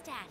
Dad.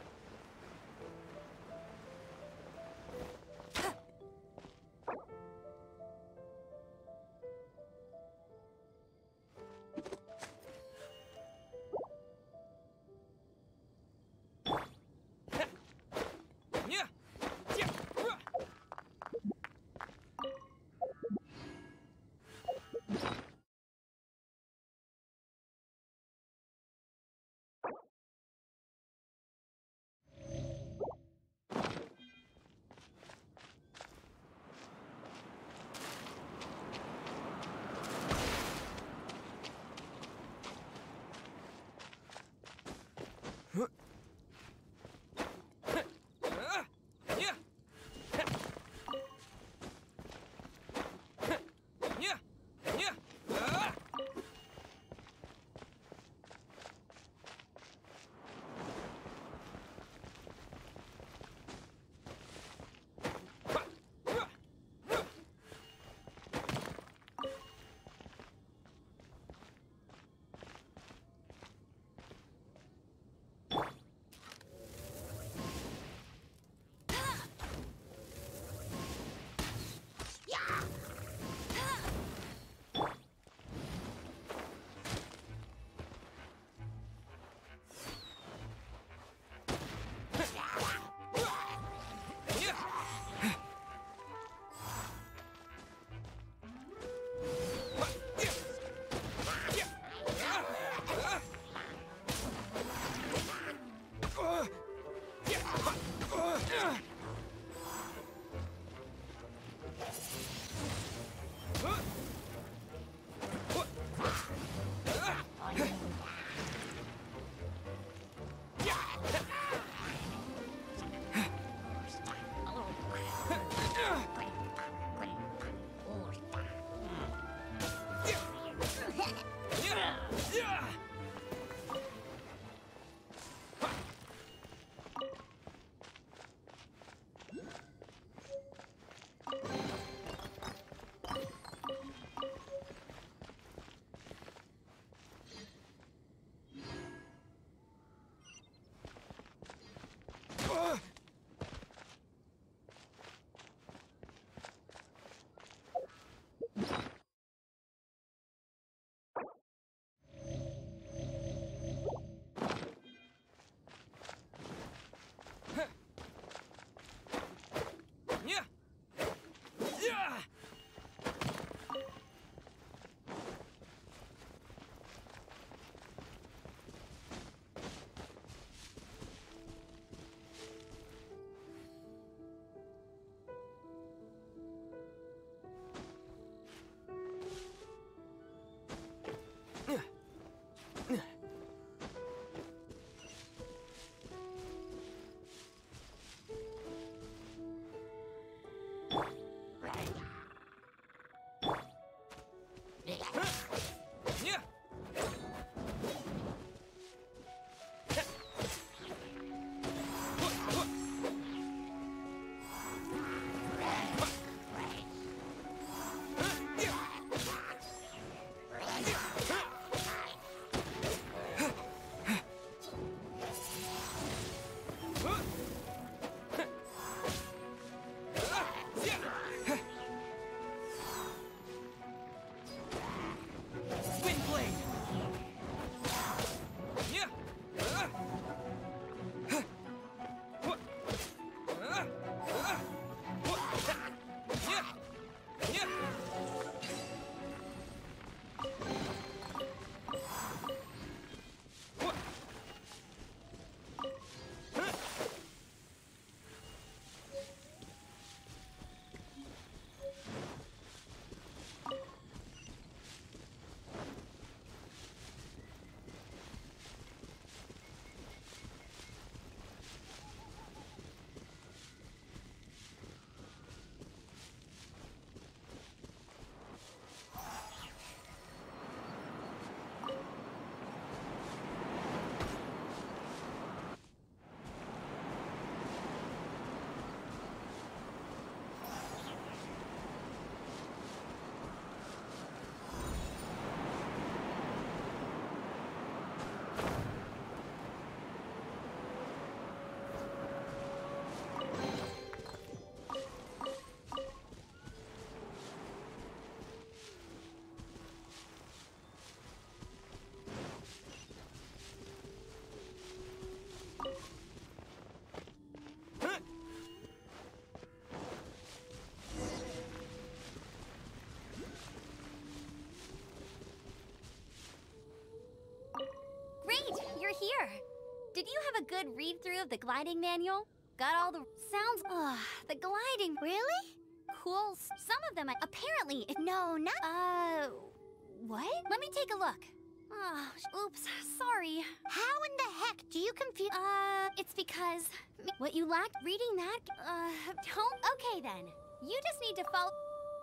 here. Did you have a good read-through of the gliding manual? Got all the sounds? The gliding. Really? Cool. Some of them, apparently. No, not. What? Let me take a look. Oops, sorry. How in the heck do you confuse? It's because what you lacked reading that, don't. Okay then. You just need to follow.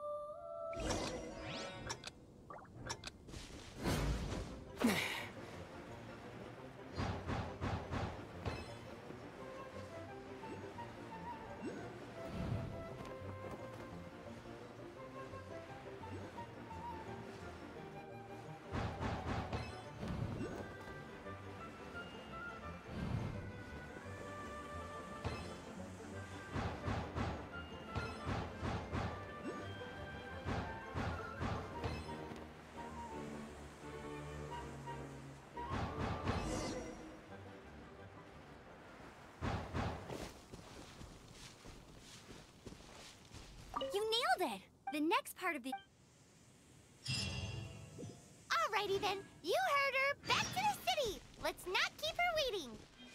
You nailed it! The next part of the... Alrighty then, you heard her. Back to the city. Let's not keep her waiting.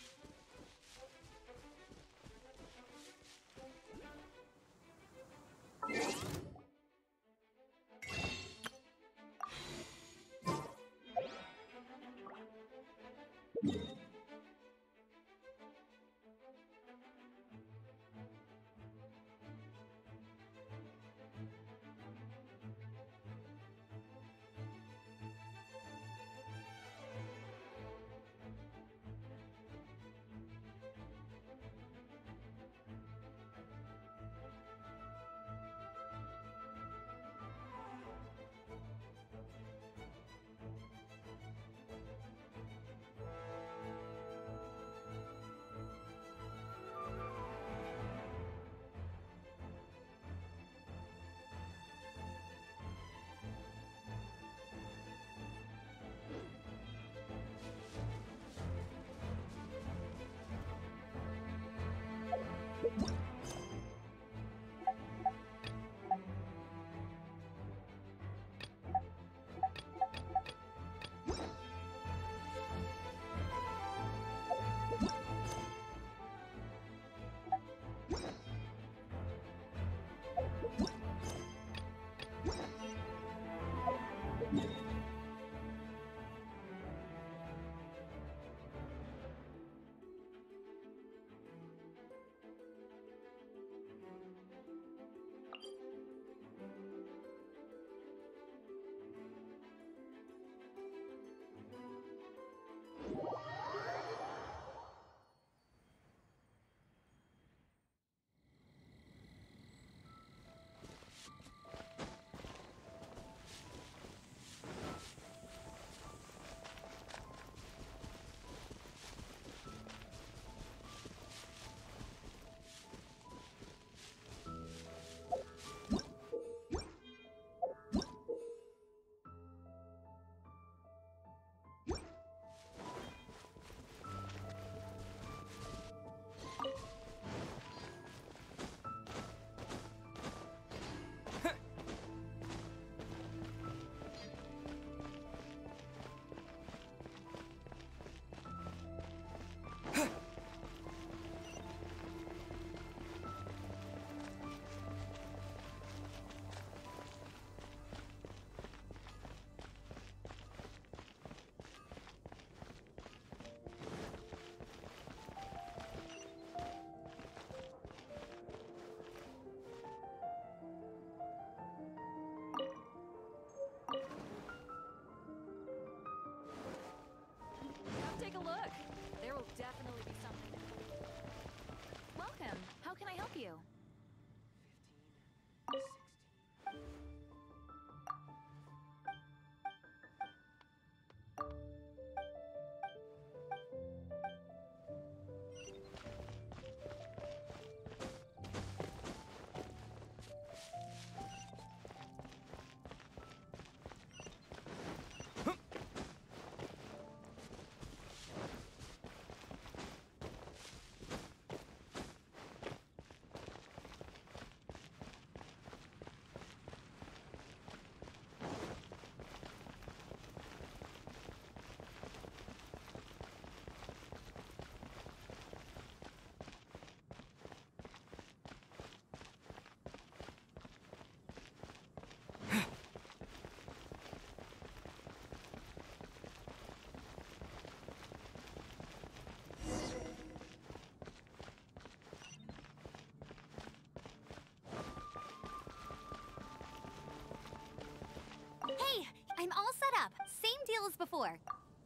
Take a look. There will definitely be something. Welcome. How can I help you? 15, 16. as before.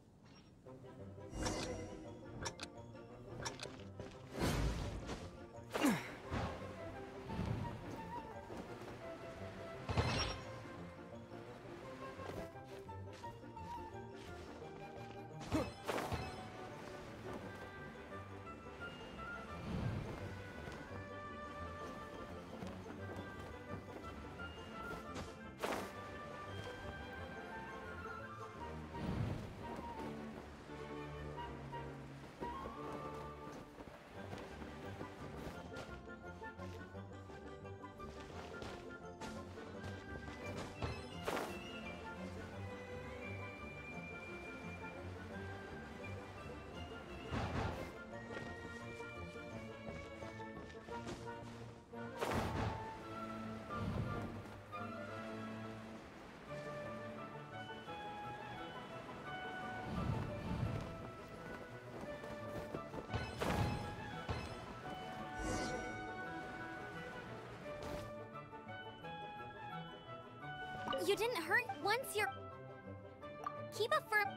You didn't hurt once you're... Keep a firm...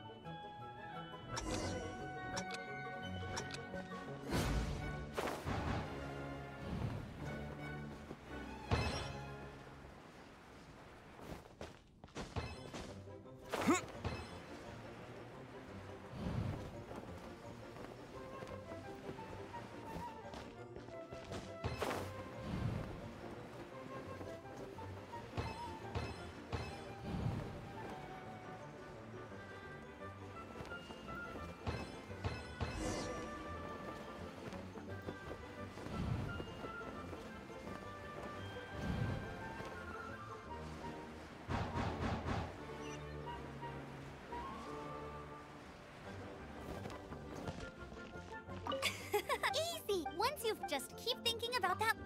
Easy! Once you've just keep thinking about that...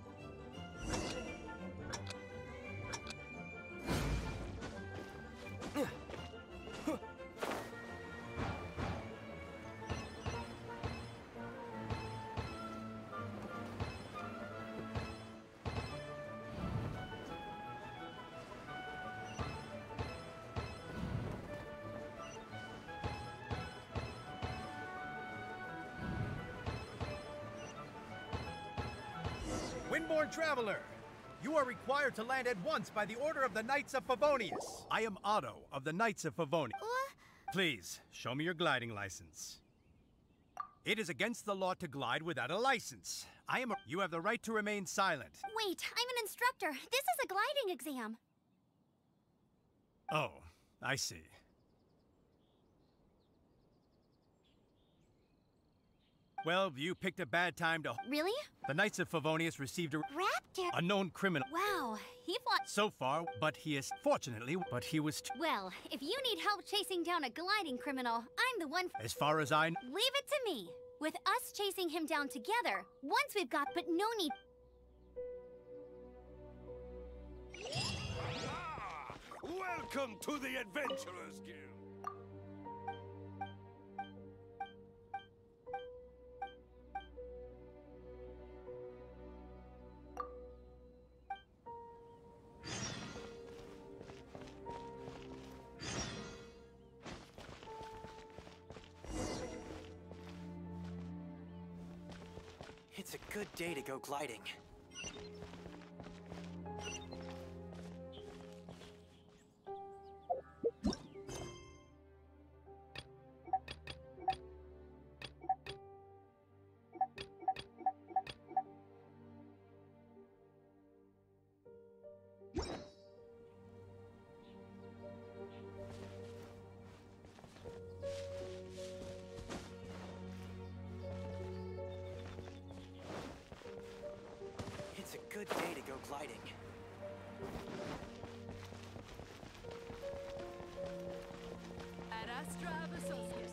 Windborn Traveler, you are required to land at once by the order of the Knights of Favonius. I am Otto of the Knights of Favonius. Please, show me your gliding license. It is against the law to glide without a license. You have the right to remain silent. Wait, I'm an instructor. This is a gliding exam. Oh, I see. Well, you picked a bad time to... Really? The Knights of Favonius received a... Raptor! A known criminal. Wow, he fought... So far, but he is... Fortunately, but he was... Well, if you need help chasing down a gliding criminal, I'm the one... As far as I... Leave it to me. With us chasing him down together, once we've got... But no need... Ah, welcome to the Adventurers Guild. It's a good day to go gliding. It's a good day to go gliding. Ad Astra Associates.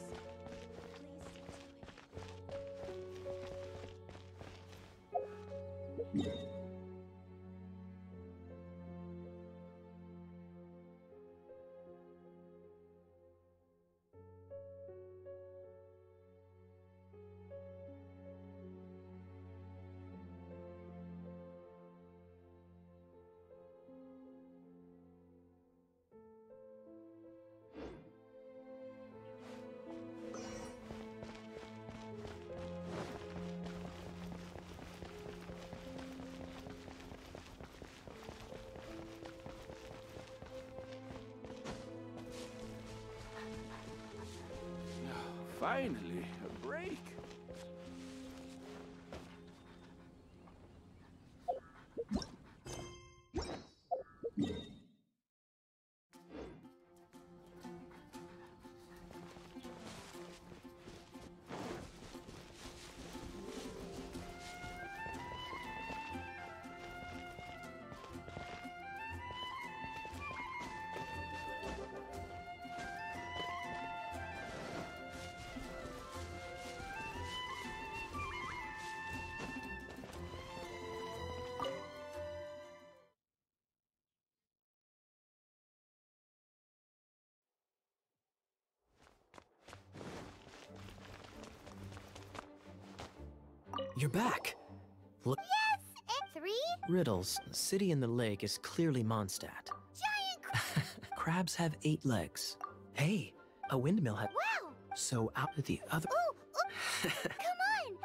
Finally, a break. You're back. Look, And 3 Riddles, city in the lake is clearly Mondstadt. giant Crabs have 8 legs. Hey, a windmill had. Wow! So out of the other. Ooh, come on!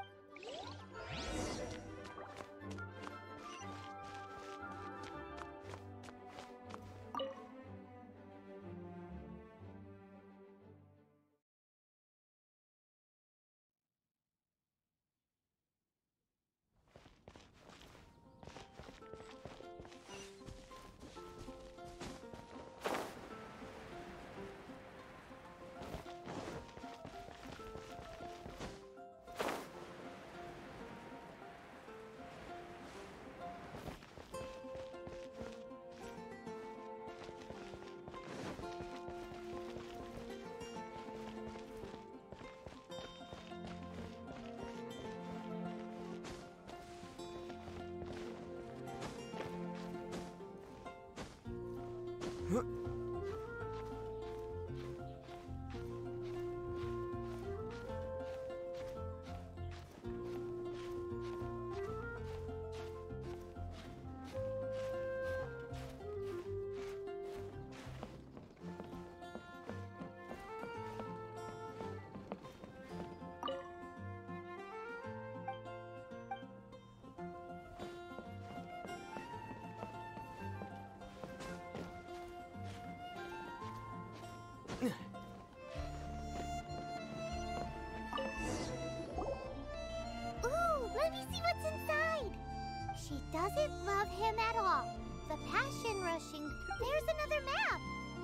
Ooh, let me see what's inside. She doesn't love him at all. The passion rushing. There's another map.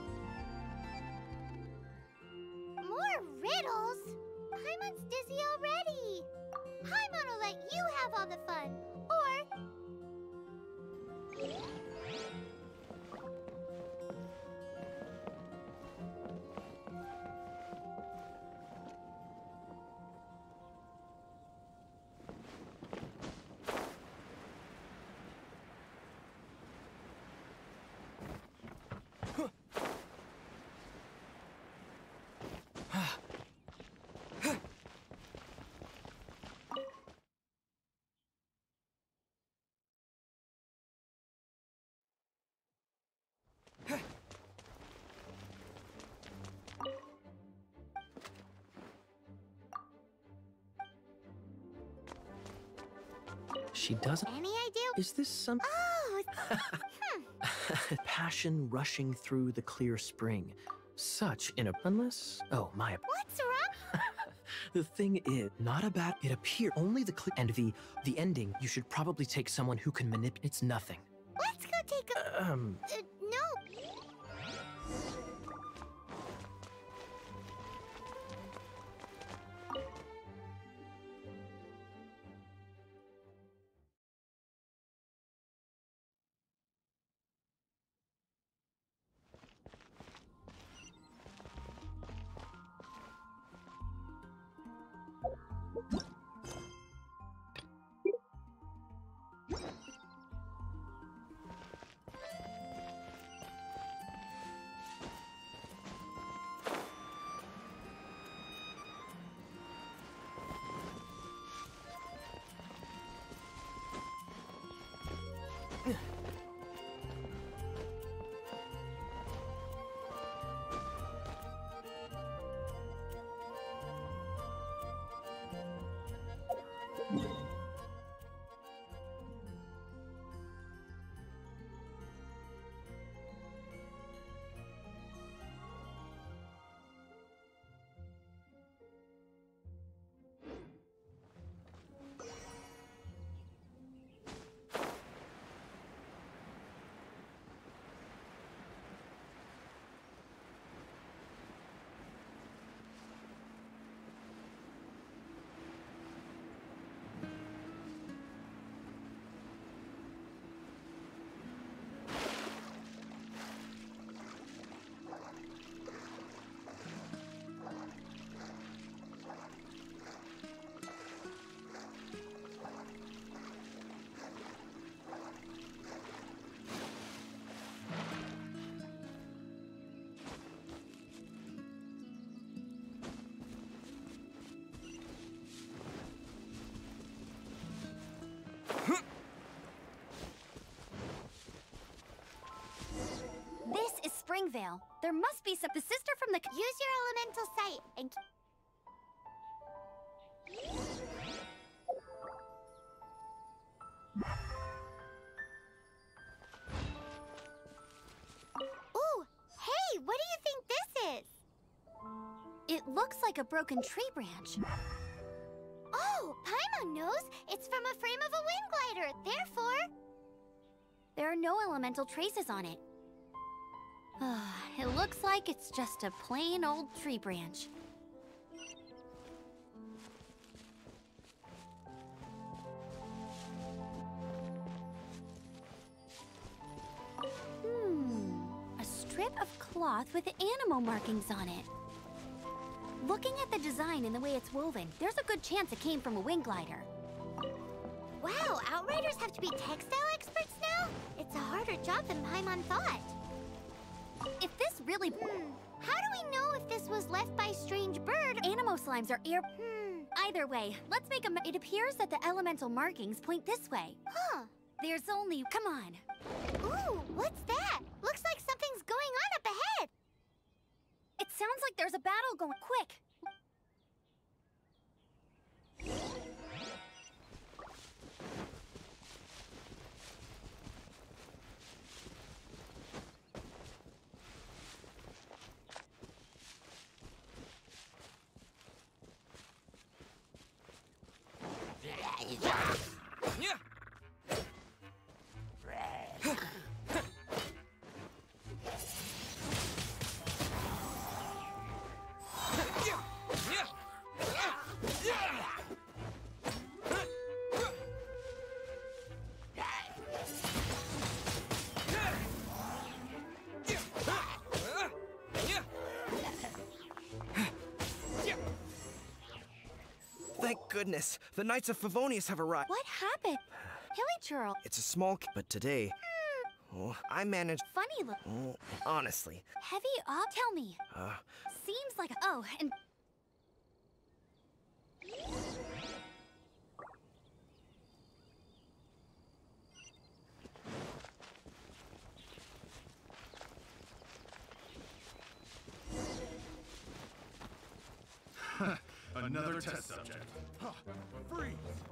More riddles? Paimon's dizzy already. Paimon will let you have all the fun. Or... She doesn't. Any idea? Is this some Oh, passion rushing through the clear spring? Such an unless. Oh my. what's wrong? The thing is, not a bad. It appear only the and the ending. You should probably take someone who can manipulate. It's nothing. Let's go take a... no. There must be some. The sister from the. Use your elemental sight and. Ooh, hey, what do you think this is? It looks like a broken tree branch. Oh, Paimon knows. It's from a frame of a wind glider. Therefore, There are no elemental traces on it. It looks like it's just a plain old tree branch. A strip of cloth with animal markings on it. Looking at the design and the way it's woven, there's a good chance it came from a wind glider. wow, Outriders have to be textile experts now? It's a harder job than Paimon thought. If this really... How do we know if this was left by strange bird? Animo slimes are air... Either way, let's make a... It appears that the elemental markings point this way. Huh. There's only... Come on. Ooh, what's that? Looks like something's going on up ahead. It sounds like there's a battle going... Quick! Thank goodness, the Knights of Favonius have arrived. What happened? Hilichurl. It's a small, but today, I managed. Funny look. Honestly, Heavy up? Tell me. Seems like... Oh, and... Another test subject. Freeze!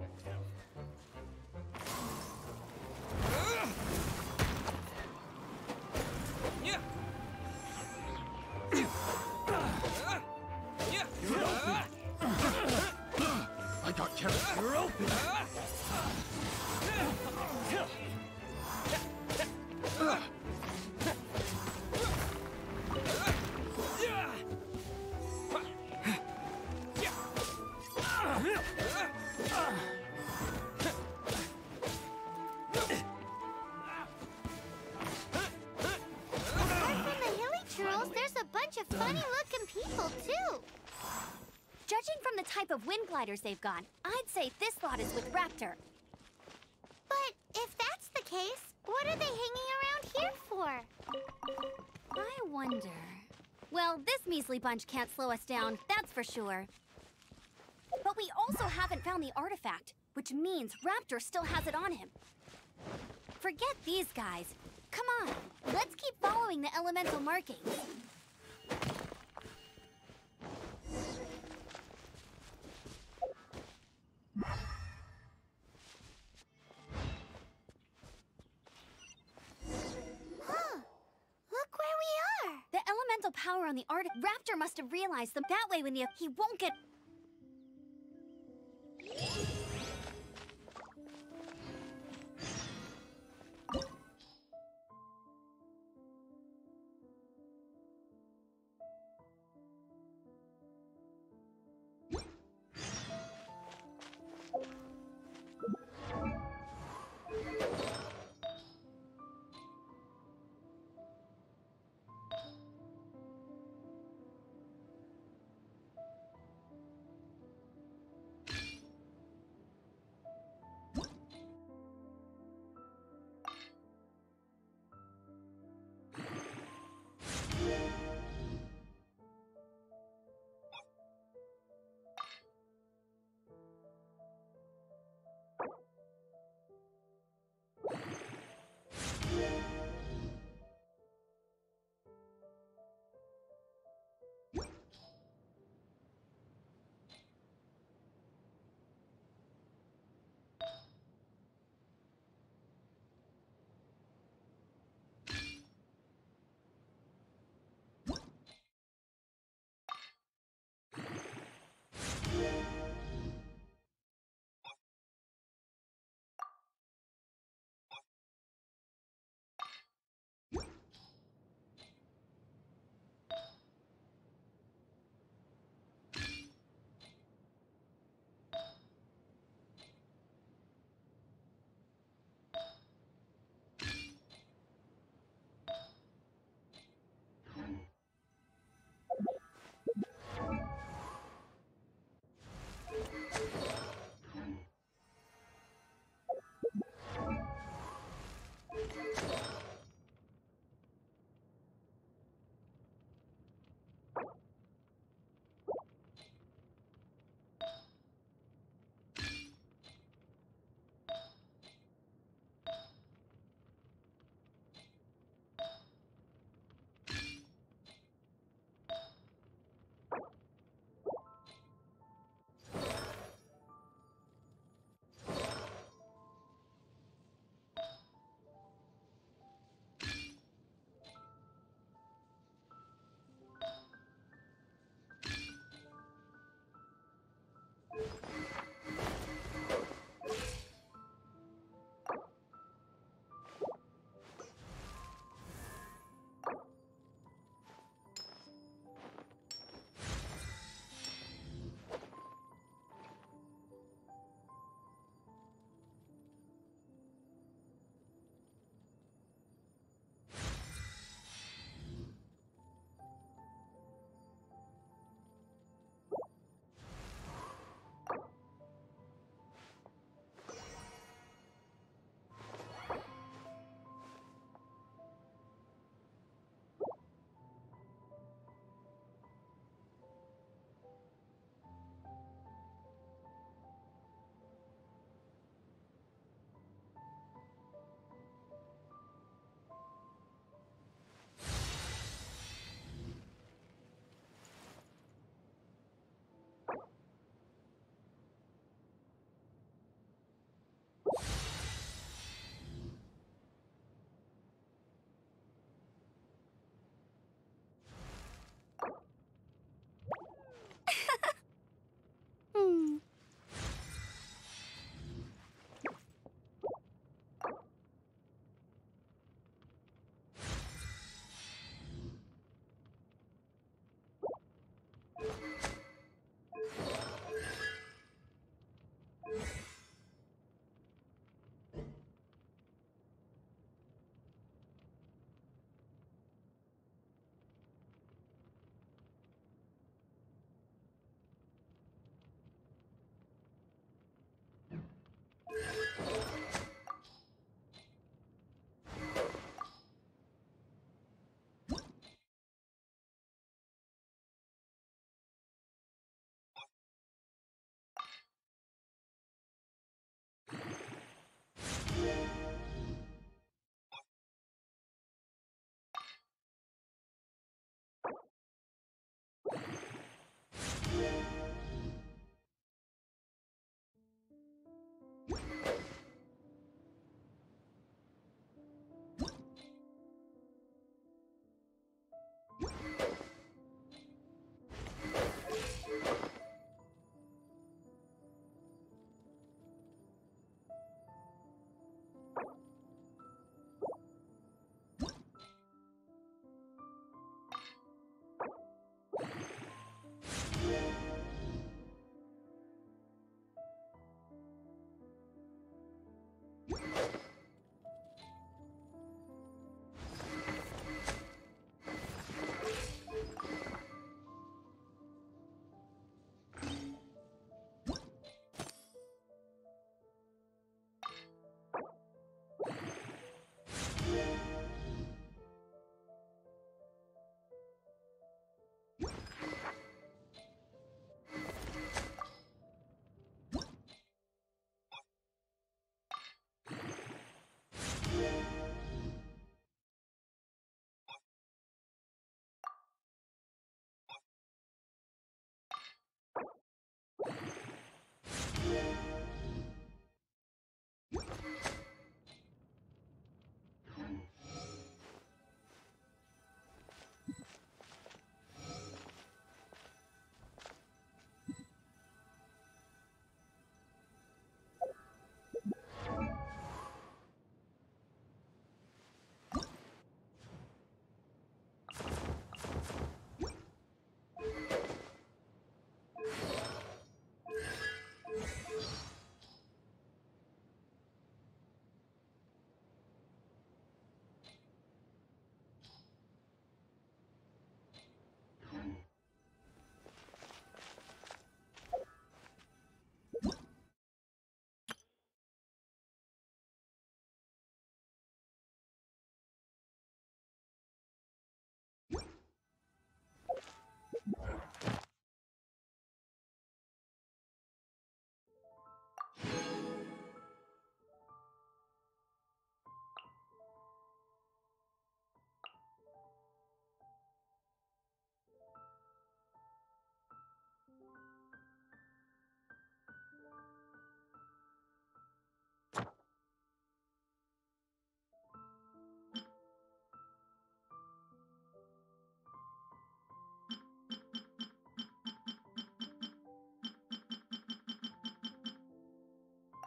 I got carried. You're open. of funny-looking people, too. Judging from the type of wind gliders they've gone, I'd say this lot is with Raptor. But if that's the case, what are they hanging around here for? I wonder... Well, this measly bunch can't slow us down, that's for sure. But we also haven't found the artifact, which means Raptor still has it on him. Forget these guys. Come on, let's keep following the elemental markings. Look where we are. The elemental power on the Raptor must have realized them. That way when he won't get...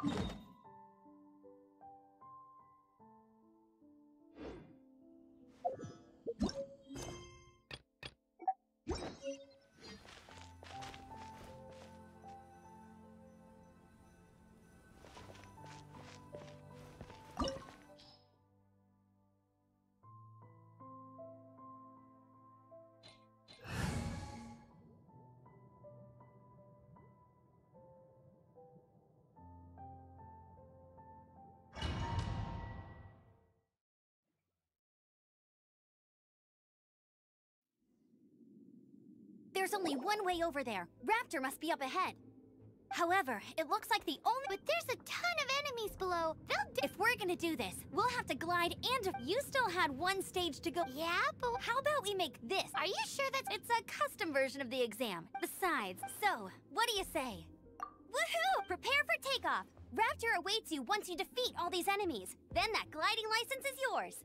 There's only one way over there. Raptor must be up ahead. However, it looks like the only— But there's a ton of enemies below. If we're gonna do this, we'll have to glide and— You still had one stage to go. Yeah, but How about we make this? are you sure that's— It's a custom version of the exam. Besides, so, what do you say? Woohoo! Prepare for takeoff! Raptor awaits you once you defeat all these enemies. Then that gliding license is yours.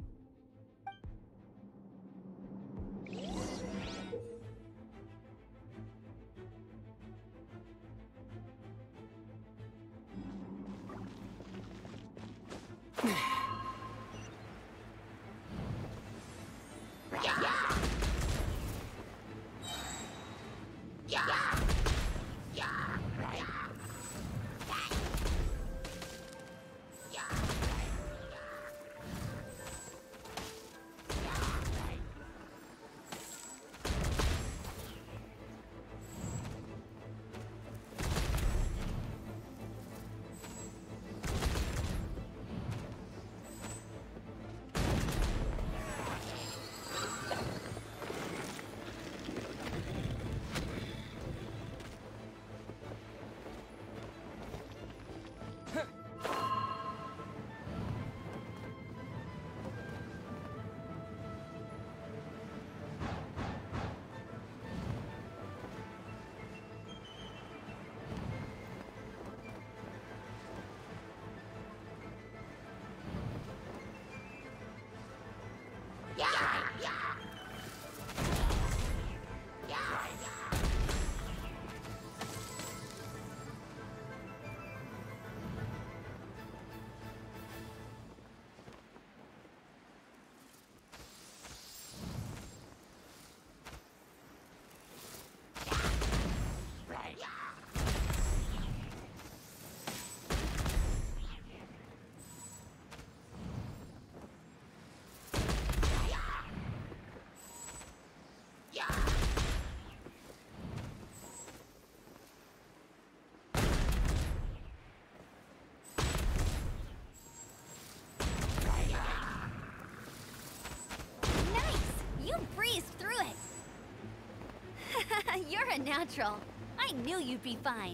You're a natural. I knew you'd be fine.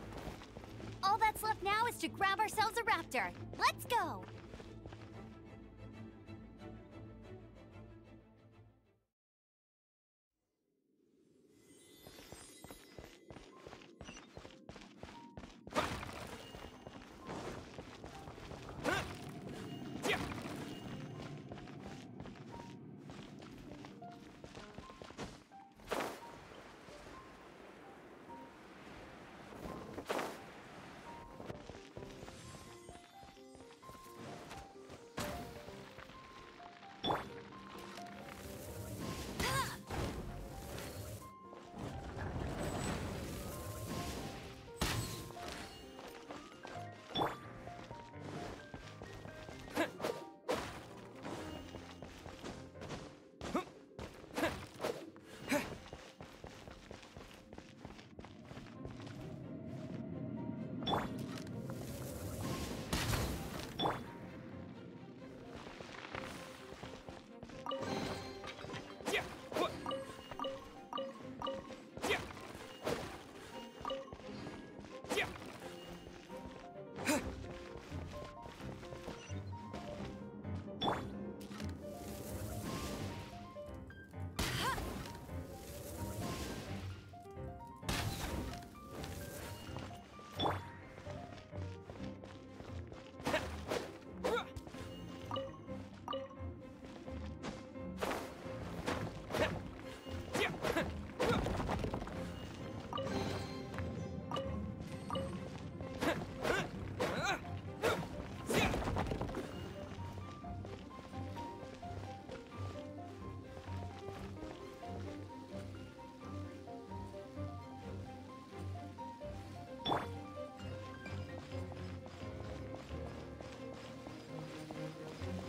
All that's left now is to grab ourselves a raptor. Let's go!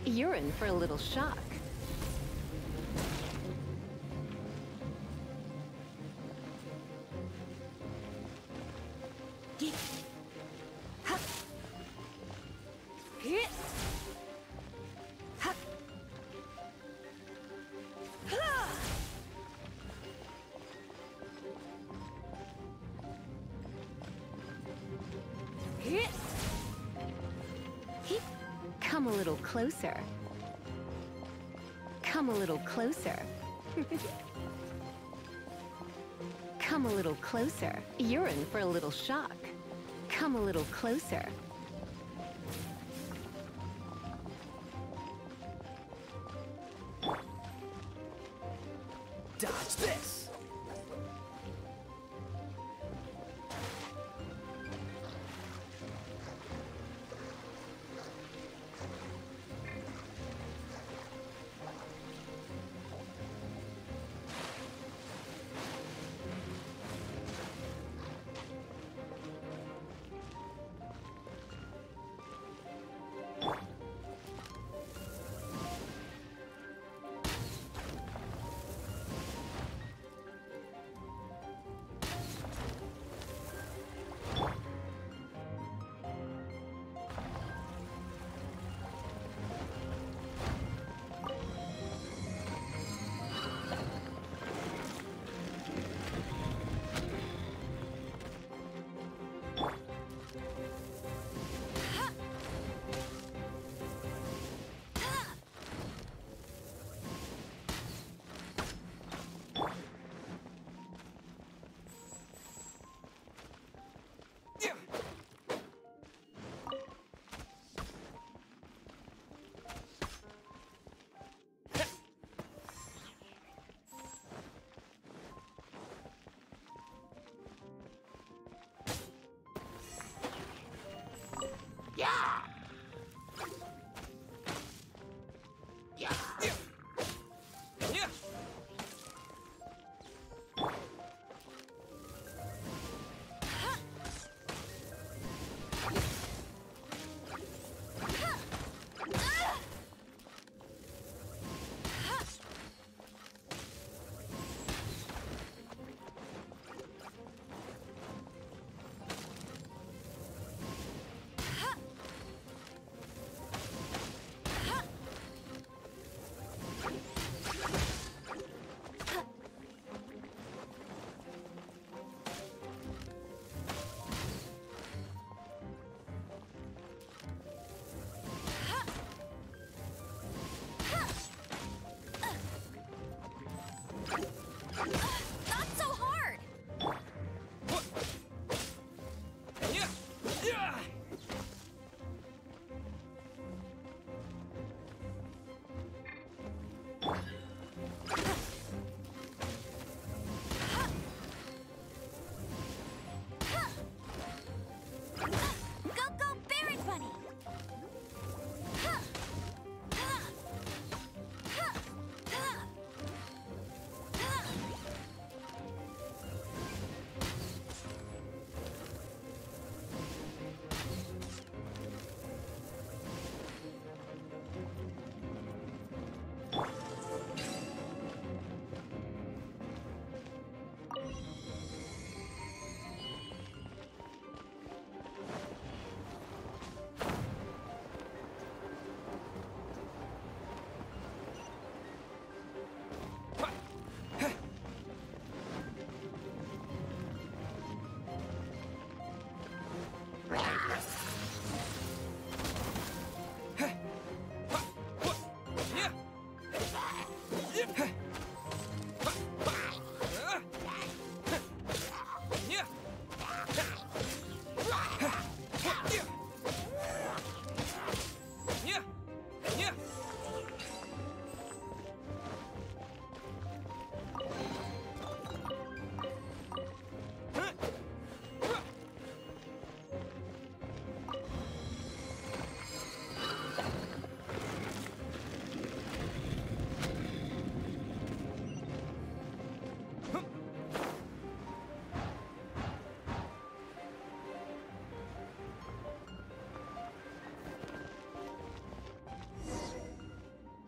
You're in for a little shock. Come a little closer. Come a little closer. Come a little closer. You're in for a little shock. Come a little closer. Dodge this!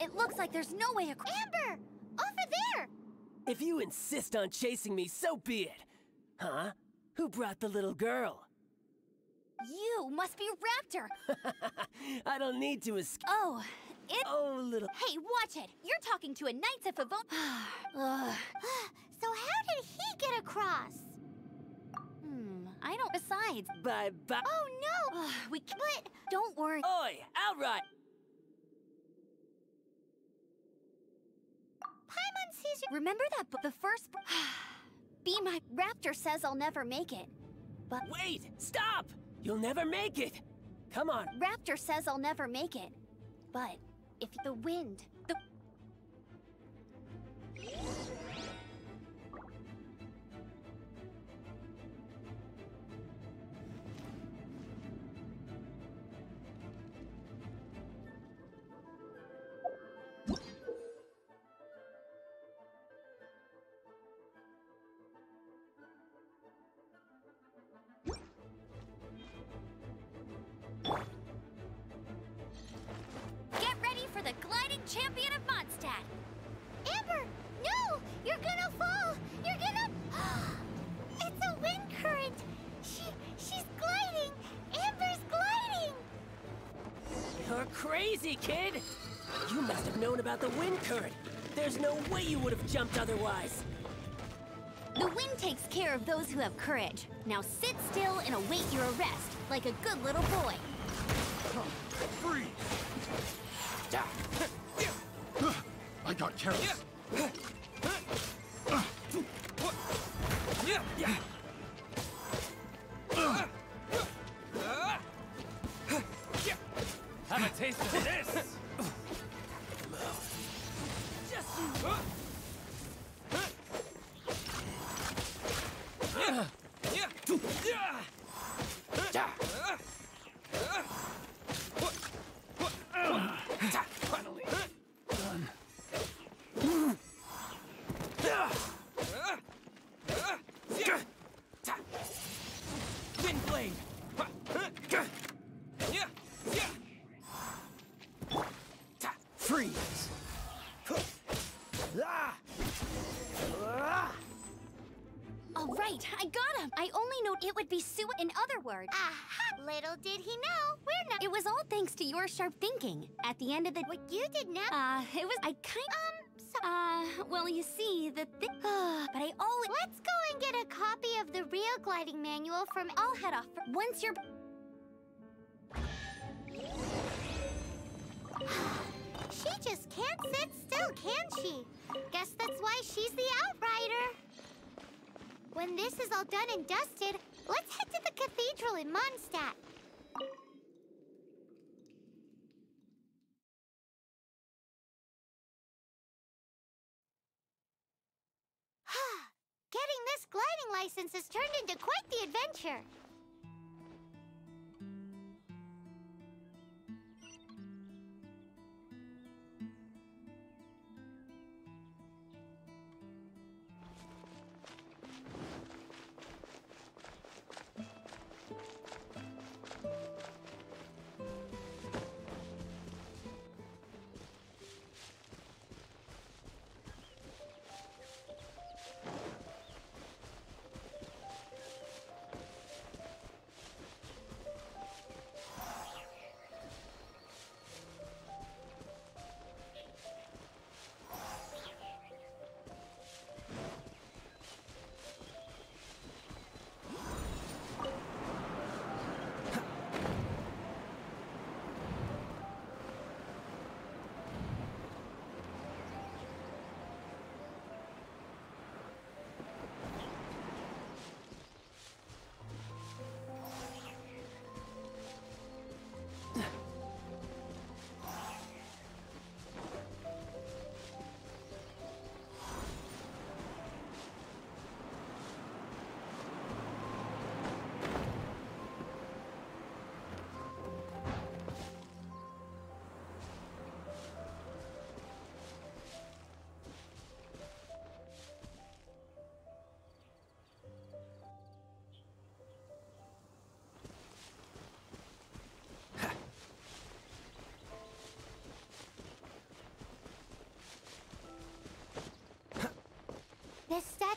It looks like there's no way across. Amber! Over there! If you insist on chasing me, so be it. Huh? Who brought the little girl? You must be Raptor. I don't need to escape. Oh, Oh, little... Hey, watch it. You're talking to a Knights of Favonius. So how did he get across? I don't. Besides. Bye-bye. Oh no! We can't. Don't worry. Oi, outright! Paimon sees you. Remember that book? The first. Be my Raptor says I'll never make it. But Wait! Stop! You'll never make it! Come on. Raptor says I'll never make it. But if the wind, the Get ready for the gliding champion of Mondstadt. Amber! No! You're gonna fall! You're gonna... It's a wind current! She's gliding! Amber's gliding! You're crazy, kid! You must have known about the wind current. There's no way you would have jumped otherwise. The wind takes care of those who have courage. Now sit still and await your arrest, like a good little boy. Freeze! I got careless. Have a taste of this! Finally done. Wind blade. Freeze. All right, I got him. I only know it would be in other words. Aha! Little did he know, we're not... It was all thanks to your sharp thinking. At the end of the... What you did now... it was... I kind... so... well, you see, the thing... but I always... Let's go and get a copy of the real gliding manual from... I'll head off. Once you're... She just can't sit still, can she? Guess that's why she's the Outrider. When this is all done and dusted, let's head to the cathedral in Mondstadt. Getting this gliding license has turned into quite the adventure.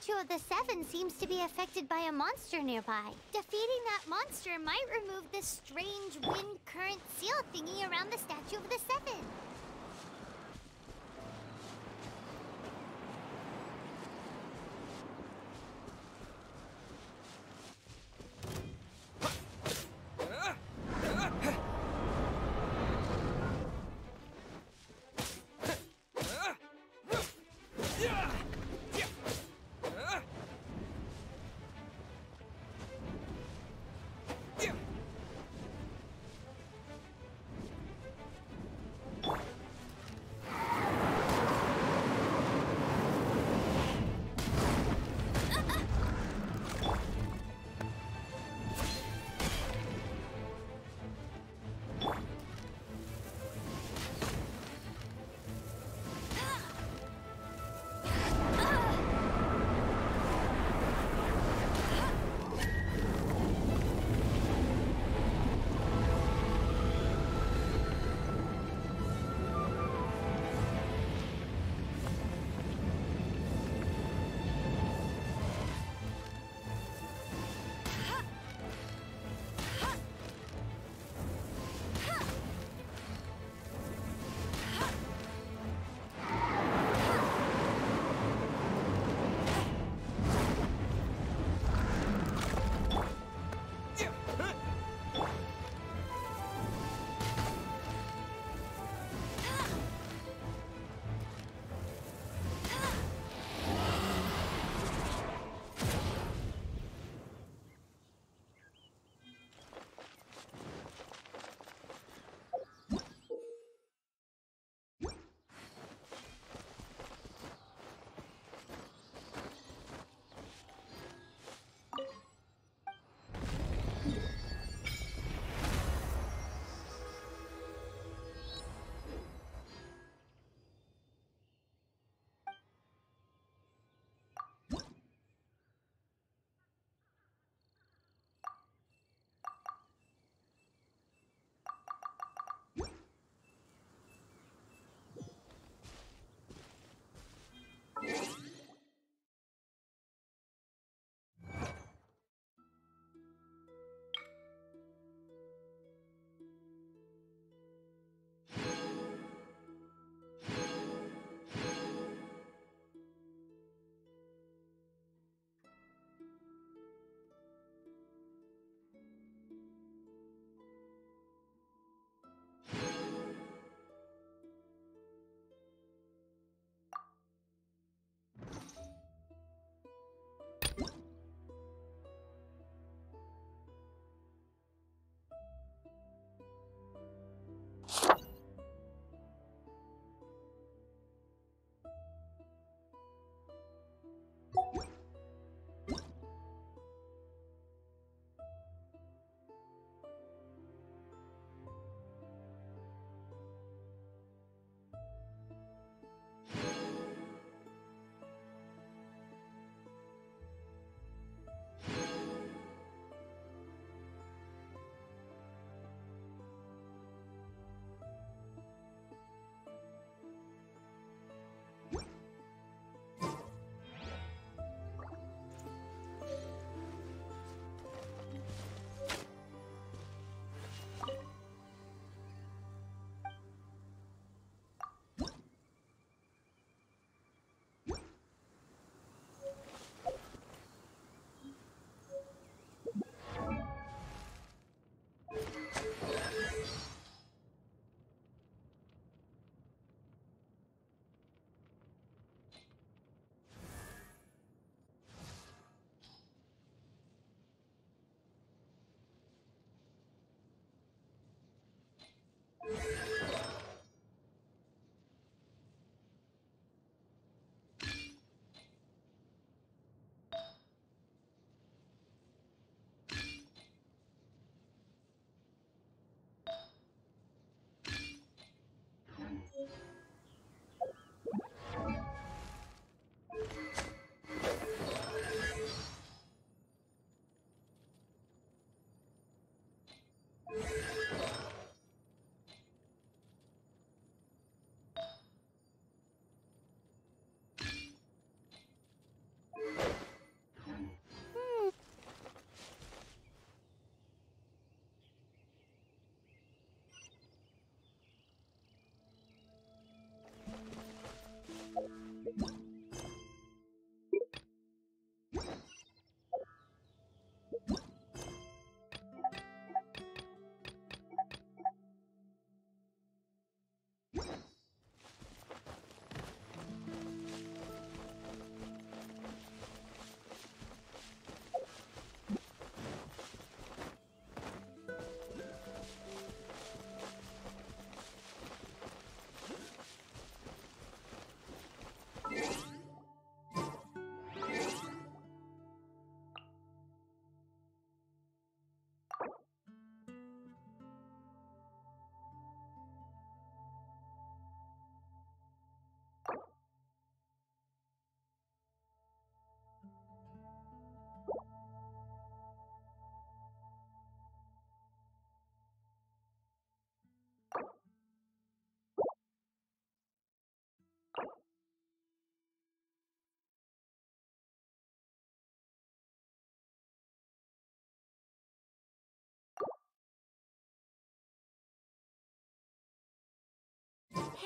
Statue of the Seven seems to be affected by a monster nearby. Defeating that monster might remove this strange wind current seal thingy around the Statue of the Seven.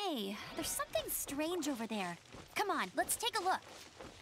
Hey, there's something strange over there. Come on, let's take a look.